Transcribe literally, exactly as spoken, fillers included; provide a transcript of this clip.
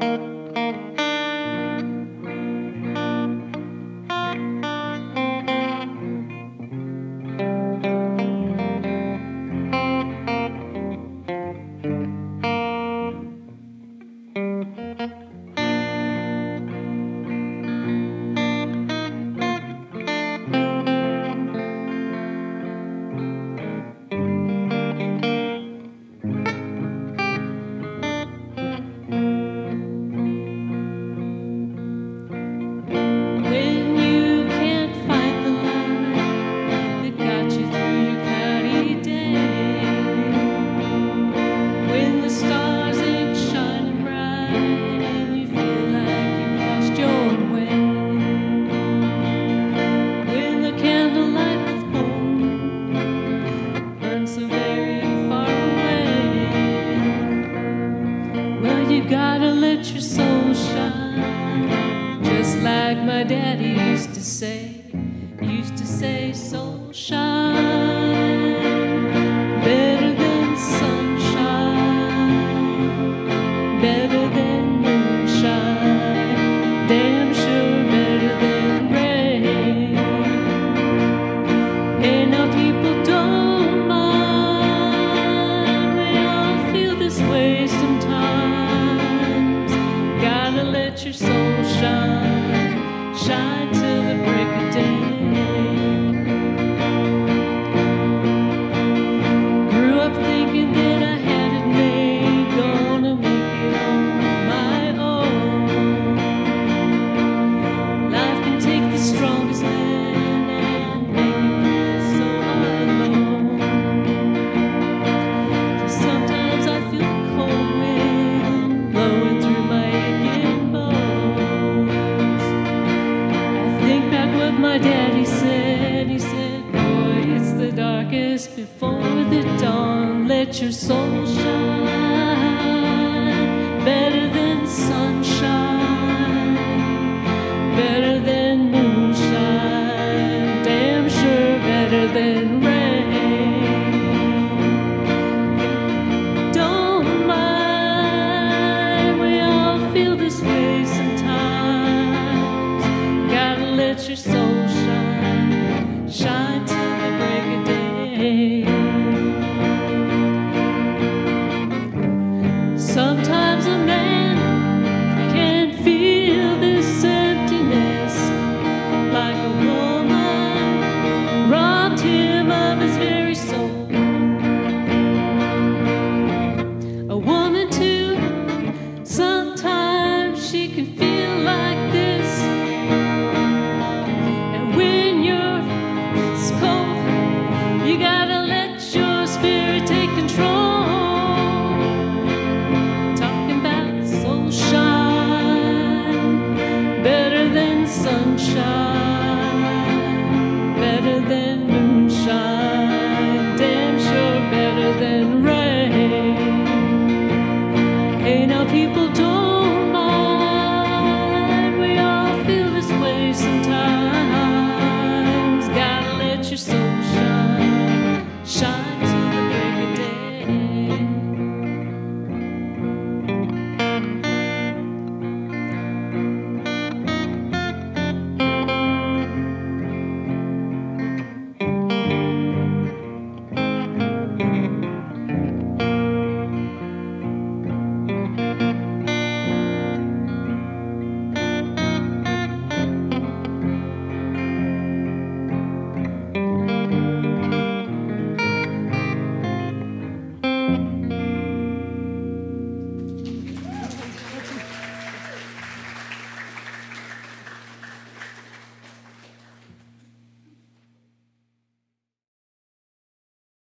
You gotta let your soul shine, just like my daddy used to say. Used to say, soul shine better than sunshine, better than moonshine, damn sure better than rain. Hey, now people don't mind, we all feel this way sometimes. Gotta let your soul shine, shine till the break of day. Grew up thinking that I had it made, gonna make it on my own. Life can take the strongest man and make it feel so alone. 'Cause sometimes I feel the cold wind blowing through my my daddy said, he said, boy, it's the darkest before the dawn. Let your soul shine.